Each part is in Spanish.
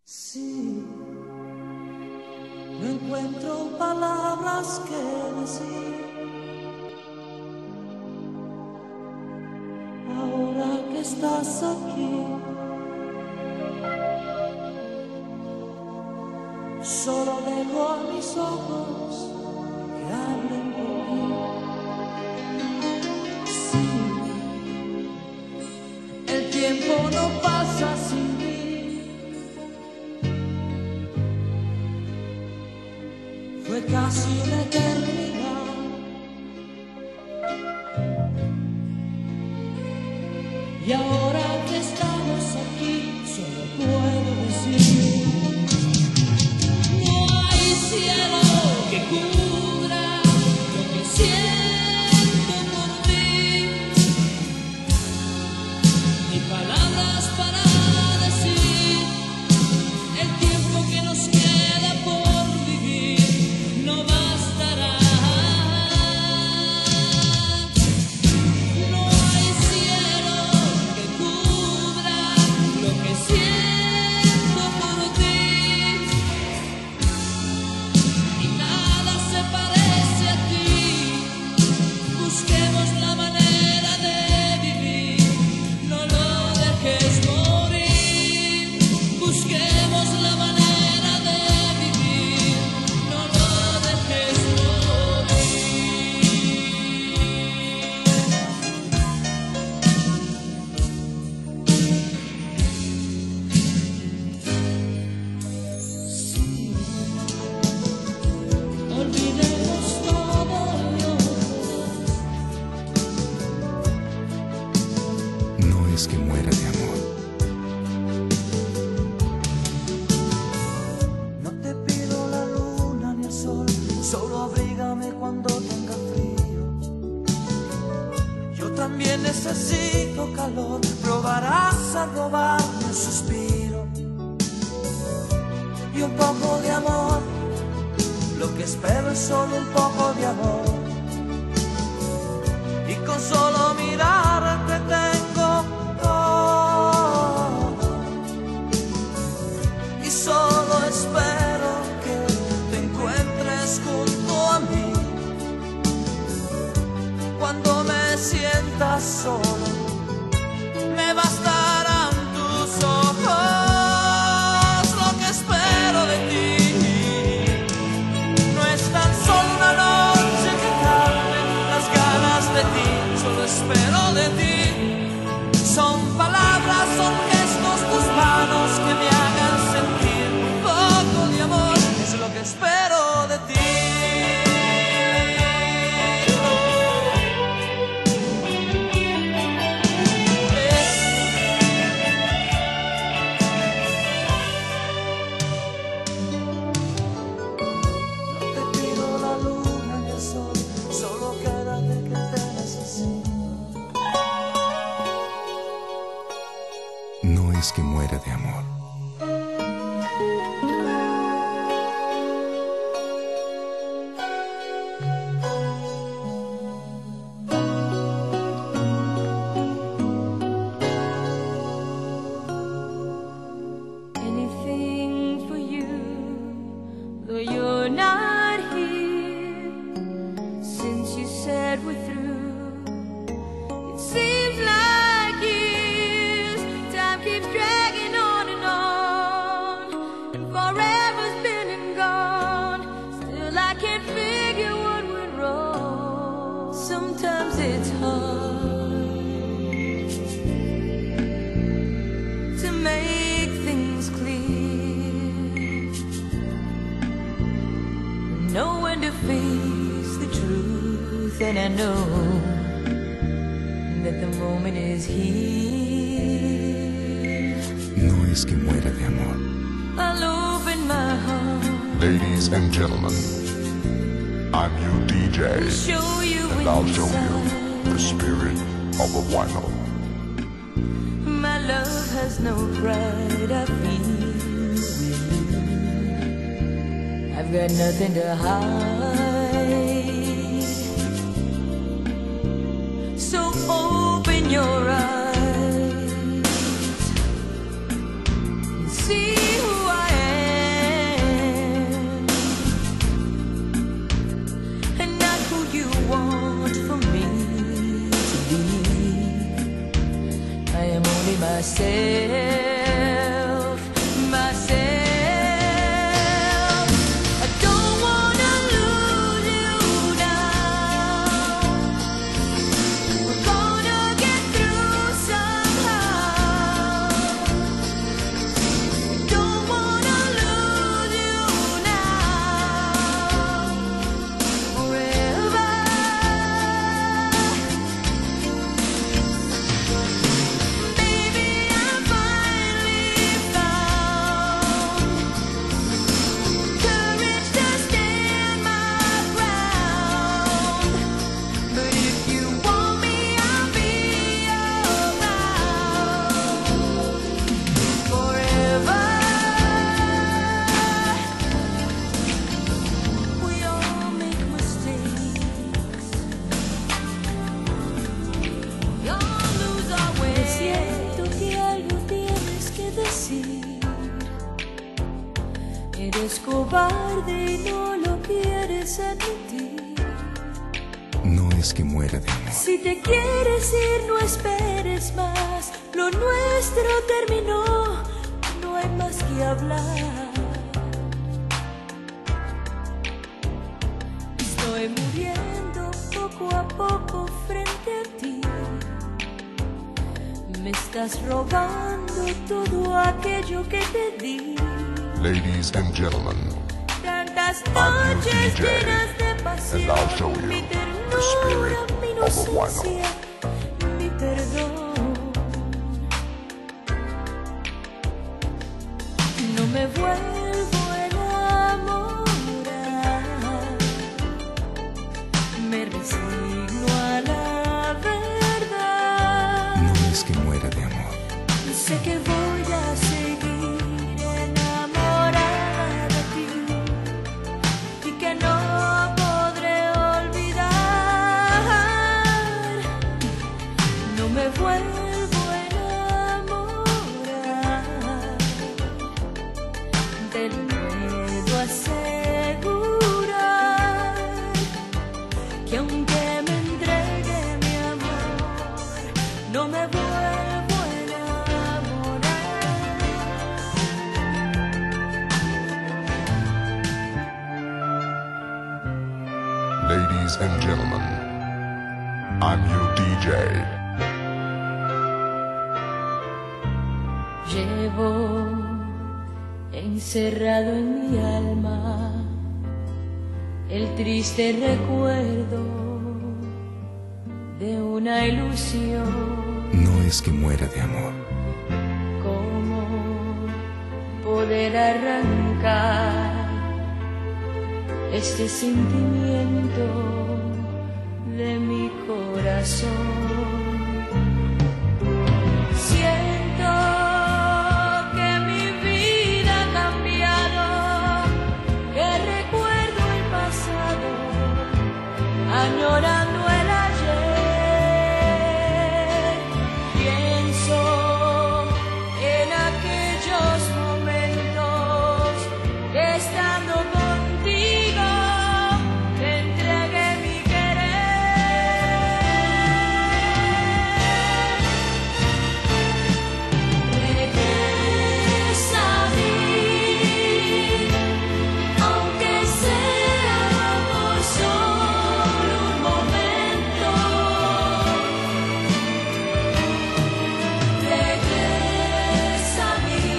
Sí, no encuentro palabras que decir. Ahora que estás aquí, solo dejo a mis ojos que hablen por mí. Sí, el tiempo no pasa sin mí. Fue casi una eternidad. Y ahora que estamos aquí, solo puedo decir: no hay cielo que cubra lo que siento por ti, ni palabras para decir el tiempo que nos queda por vivir no bastará. No hay cielo que cubra lo que siento por ti, y nada se parece a ti. Busquemos la manera de vivir, no lo dejes morir. Busquemos la manera de vivir, no lo dejes morir. Sí, olvidemos todo lo No es que muera de amor. No te pido la luna ni el sol, solo abrígame cuando tenga frío. Yo también necesito calor, probarás a robarme un suspiro y un poco de amor. Lo que espero es solo un poco de amor, y con solo mirarte tengo todo. Y solo espero que te encuentres junto a mí cuando me sientas solo. Me bastarán tus ojos. Lo que espero de ti no es tan solo una noche que calme las ganas de ti. Solo espero de ti. Son palabras, son gestos, tus manos que me hagan sentir un poco de amor. Es lo que espero de ti. No te pido la luna ni el sol, solo quédate que te necesito. No es que muera de amor. Anything for you, though you're not here. Since you said we're through, it seems like years. Time keeps dragging on, and forever's been and gone. Still I can't figure what went wrong. Sometimes it's hard to make things clear, know when to face the truth, and I know that the moment is here. No es que muera de amor. I'll open my heart, Ladies and gentlemen, I'm your DJ, show you and I'll show you inside. the spirit of a vinyl. My love has no pride, I feel with you. I've got nothing to hide. So open your eyes and see who I me, myself, myself. I don't wanna lose you now. We're gonna get through somehow. Don't wanna lose you now. Forever. Baby, I finally found courage to stand my ground. But if you want me, I'll be around forever. We all make mistakes. We all lose our way. Siento que algo tienes que decir. Eres cobarde y no lo quieres admitir. No es que muera de amor. Si te quieres ir, no esperes más. Lo nuestro terminó, no hay más que hablar. Estoy muriendo poco a poco frente a ti. Me estás robando todo aquello que te di. Ladies and gentlemen, Tantas I'm noches DJ, llenas de pasión, and I'll show you mi the ternura, spirit mi of a wino. inocencia, mi perdón. No me vuelvo a enamorar, me resigno a la verdad. No es que muera de amor. Sé que voy a seguir enamorada de ti y que no podré olvidar. No me vuelvo a enamorar, te lo puedo asegurar, que aunque me entregue mi amor, no me vuelvo a ladies and gentlemen, I'm your DJ. Llevo encerrado en mi alma el triste recuerdo de una ilusión. No es que muera de amor. ¿Cómo poder arrancar este sentimiento de mi corazón? Siento que mi vida ha cambiado, que recuerdo el pasado, añorando el ayer. Pienso en aquellos momentos que estando contigo te entregué mi regresa a mí, aunque sea por solo un momento. Regresa a mí,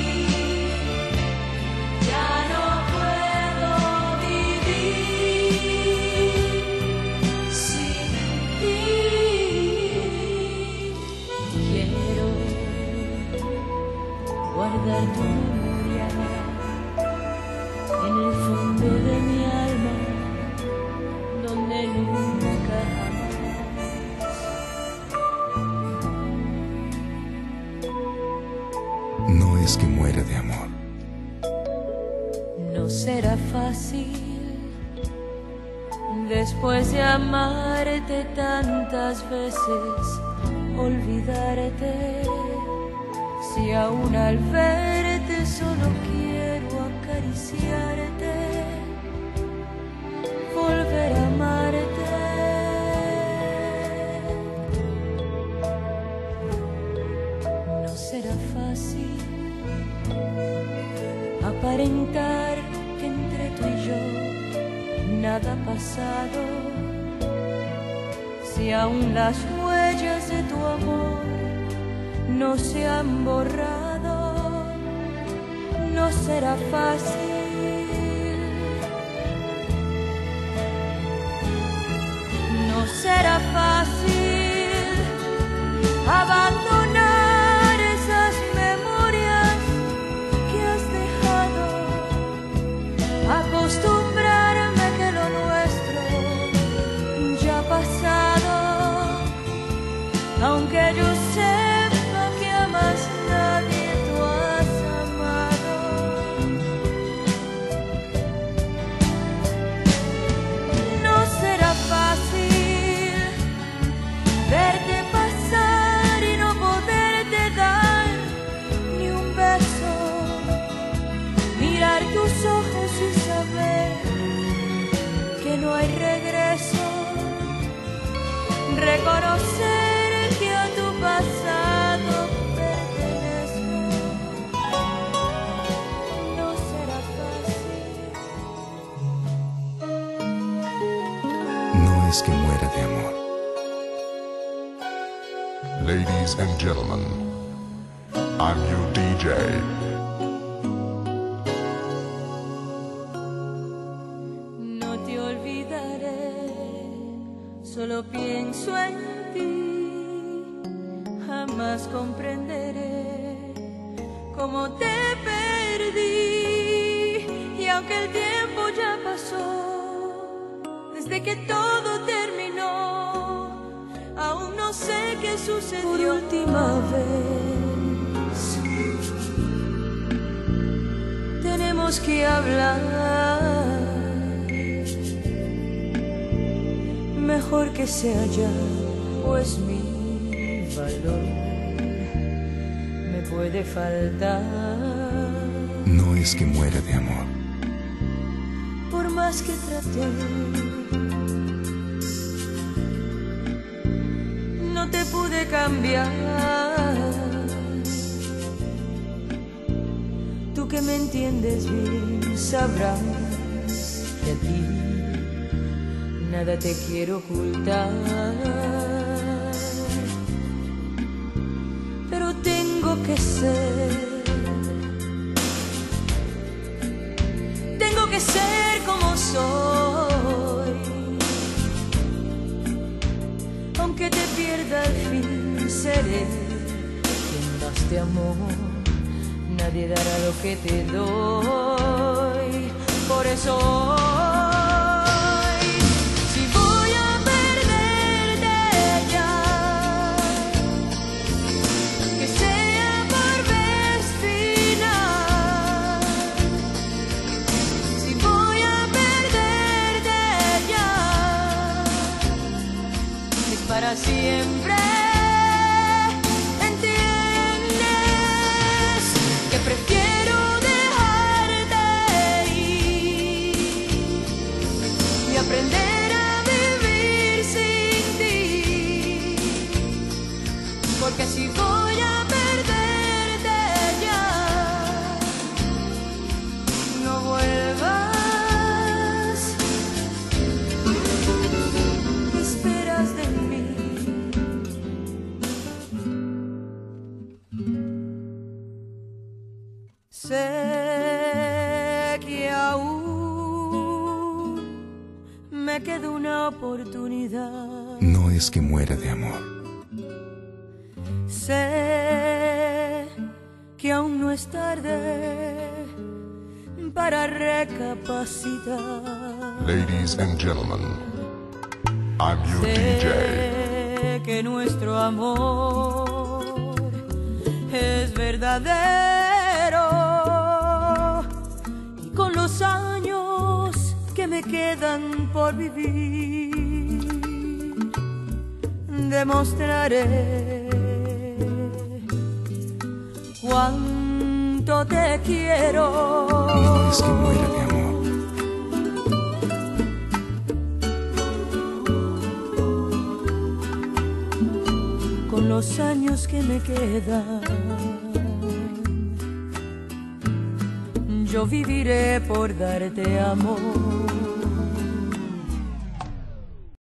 ya no puedo vivir sin ti. Quiero guardar tu memoria en el fondo de mi alma, donde nunca jamás. No es que muera de amor. No será fácil después de amarte tantas veces olvidarte. Si aún al verte solo quiero acariciarte, volver a amarte. fácil aparentar que entre tú y yo nada ha pasado, si aún las huellas de tu amor no se han borrado. No será fácil, no será fácil abandonar esas memorias que has dejado, acostumbrarme que lo nuestro ya ha pasado, aunque yo sepa que a más nadie tú has amado. No será fácil verte pasar y no poderte dar ni un beso, mirar tus ojos y saber que no hay regreso, reconocer que a tu pasado pertenezco. No será fácil. No es que muera de amor. Ladies and gentlemen, I'm your DJ. No te olvidaré, solo pienso en ti. Jamás comprenderé cómo te perdí. Y aunque el tiempo ya pasó, desde que todo terminó, aún no sé qué sucedió. Por última vez tenemos que hablar. Mejor que sea ya, pues mi valor me puede faltar. No es que muera de amor. Por más que traté, no te pude cambiar. Tú que me entiendes bien sabrás que a ti nada te quiero ocultar. Pero tengo que ser como soy. Aunque te pierda al fin, seré quien más te amó. Nadie dará lo que te doy. Por eso hoy, si voy a perderte ya, que sea por vez final. Si voy a perderte ya, es para siempre. ¿Entiendes? Que prefiero dejarte ir y aprender a vivir sin ti. Porque si voy a perderte ya, no vuelvas. ¿Qué esperas de mí? Sé que aún me queda una oportunidad. No es que muera de amor. Sé que aún no es tarde para recapacitar. Ladies and gentlemen, I'm your DJ. Sé que nuestro amor es verdadero y con los años que me quedan por vivir demostraré cuánto te quiero. No es que muera de amor. Con los años que me quedan yo viviré por darte amor.